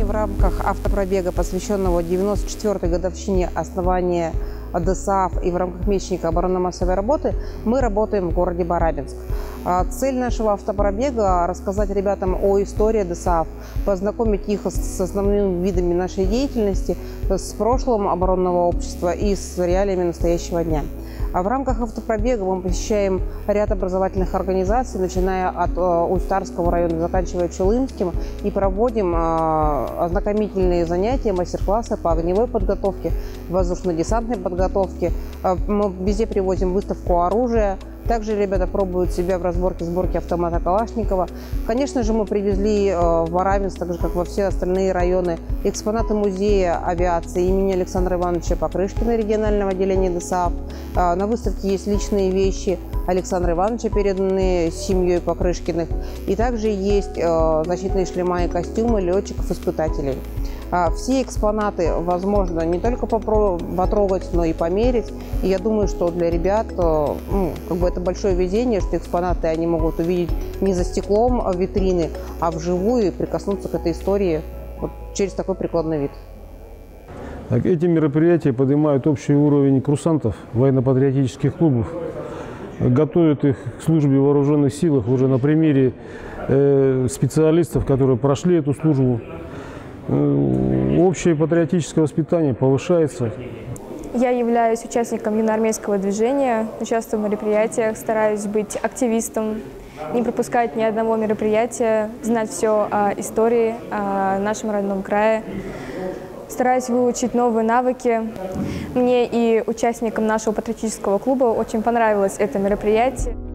в рамках автопробега, посвященного 94-й годовщине основания ДСААФ и в рамках месячника оборонно-массовой работы, мы работаем в городе Барабинск. Цель нашего автопробега – рассказать ребятам о истории ДСААФ, познакомить их с основными видами нашей деятельности, с прошлым оборонного общества и с реалиями настоящего дня. В рамках автопробега мы посещаем ряд образовательных организаций, начиная от Усть-Тарского района, заканчивая Чулымским, и проводим ознакомительные занятия, мастер-классы по огневой подготовке, воздушно-десантной подготовке. Мы везде привозим выставку оружия. Также ребята пробуют себя в сборке автомата Калашникова. Конечно же, мы привезли в Барабинск, так же как во все остальные районы, экспонаты музея авиации имени Александра Ивановича Покрышкина, регионального отделения ДСААФ. На выставке есть личные вещи Александра Ивановича, переданные семьей Покрышкиных. И также есть защитные шлема и костюмы летчиков-испытателей. Все экспонаты возможно не только потрогать, но и померить. И я думаю, что для ребят это большое везение, что экспонаты они могут увидеть не за стеклом витрины, а вживую и прикоснуться к этой истории через такой прикладной вид. Эти мероприятия поднимают общий уровень курсантов военно-патриотических клубов, готовят их к службе в вооруженных силах уже на примере специалистов, которые прошли эту службу. Общее патриотическое воспитание повышается. Я являюсь участником юноармейского движения, участвую в мероприятиях, стараюсь быть активистом, не пропускать ни одного мероприятия, знать все о истории, о нашем родном крае. Стараюсь выучить новые навыки. Мне и участникам нашего патриотического клуба очень понравилось это мероприятие.